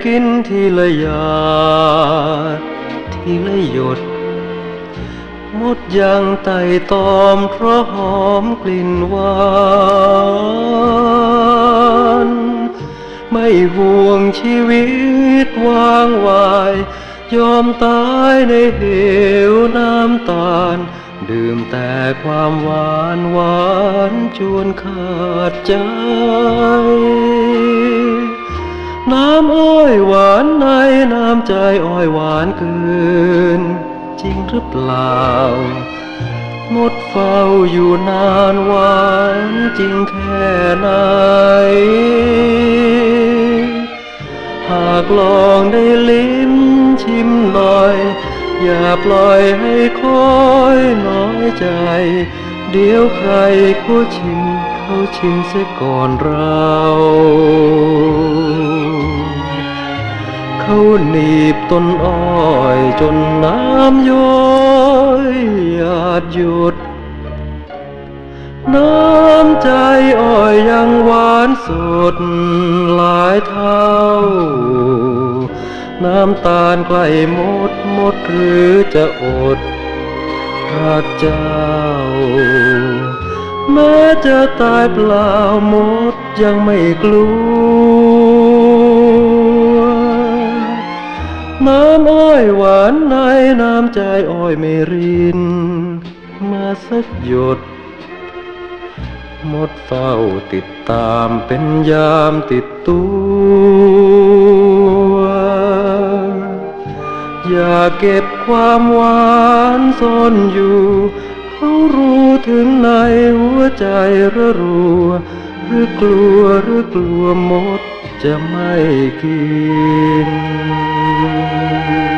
กินทีละหยาดทีละหยดมดยังไต่ตอมเพราะหอมกลิ่นหวานไม่ห่วงชีวิตวางวายยอมตายในเหวน้ำตาลดื่มแต่ความหวานหวานจวนขาดใจน้ำอ้อยหวานในน้ำใจอ้อยหวานเกินจริงหรือเปล่ามดเฝ้าอยู่นานหวานจริงแค่ไหนหากลองได้ลิ้มชิมหน่อยอย่าปล่อยให้คอยน้อยใจเดี๋ยวใครเขาชิมเสียก่อนเราเขาหนีบต้นอ้อยจนน้ำย้อยหยาดหยุดน้ำใจอ้อยยังหวานสดหลายเท่าน้ำตาลใกล้หมดหรือจะอดรักเจ้าแม้จะตายเปล่าหมดยังไม่กลัวน้ำอ้อยหวานในน้ำใจอ้อยไม่รินมาสักหยดมดเฝ้าติดตามเป็นยามติดตัวอย่าเก็บความหวานซ่อนอยู่เขารู้ถึงในหัวใจระรัวหรือกลัวมดจะไม่กิน